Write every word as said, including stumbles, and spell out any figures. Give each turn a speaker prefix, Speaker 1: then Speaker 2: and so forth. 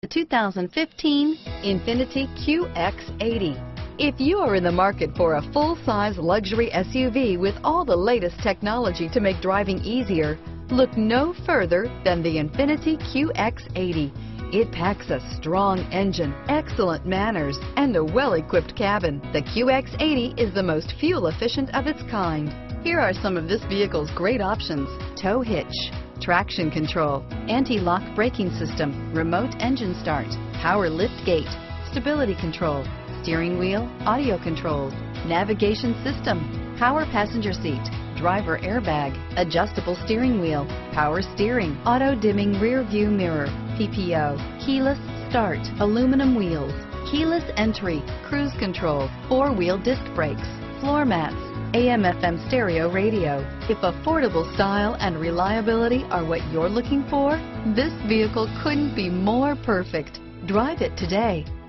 Speaker 1: The two thousand fifteen Infiniti Q X eighty. If you are in the market for a full-size luxury S U V with all the latest technology to make driving easier, look no further than the Infiniti Q X eighty. It packs a strong engine, excellent manners, and a well-equipped cabin. The Q X eighty is the most fuel-efficient of its kind. Here are some of this vehicle's great options: tow hitch, traction control, anti-lock braking system, remote engine start, power lift gate, stability control, steering wheel audio controls, navigation system, power passenger seat, driver airbag, adjustable steering wheel, power steering, auto dimming rear view mirror, P P O, keyless start, aluminum wheels, keyless entry, cruise control, four-wheel disc brakes, floor mats, A M F M stereo radio. If affordable style and reliability are what you're looking for, this vehicle couldn't be more perfect. Drive it today.